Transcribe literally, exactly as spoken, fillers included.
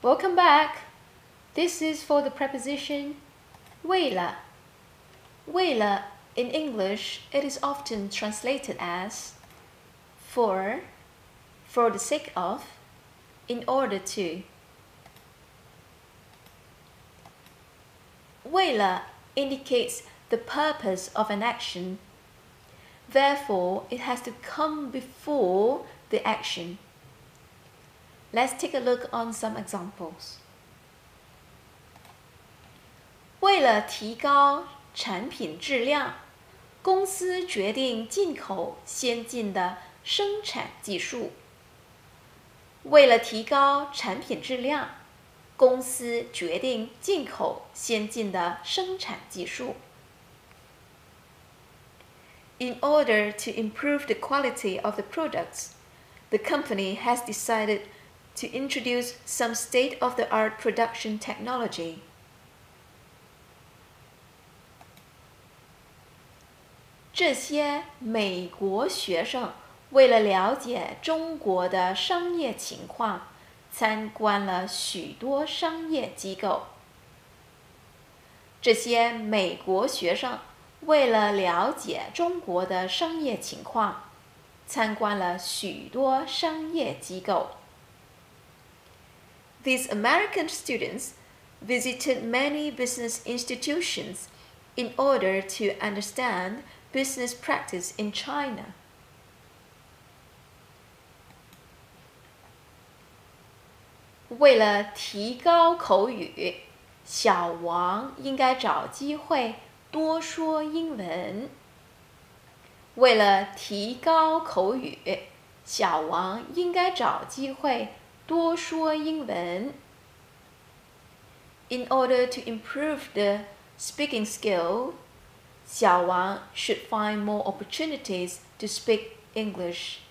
Welcome back. This is for the preposition 为了. 为了 in English, it is often translated as for, for the sake of, in order to. 为了 indicates the purpose of an action. Therefore, it has to come before the action. Let's take a look on some examples. 为了提高产品质量，公司决定进口先进的生产技术。为了提高产品质量，公司决定进口先进的生产技术。In order to improve the quality of the products, the company has decided to introduce some state-of-the-art production technology. 这些美国学生为了了解中国的商业情况，参观了许多商业机构。这些美国学生为了了解中国的商业情况，参观了许多商业机构。These American students visited many business institutions in order to understand business practice in China. 为了提高口语，小王应该找机会多说英文。为了提高口语，小王应该找机会多说英文。In order to improve the speaking skill, 小王 should find more opportunities to speak English.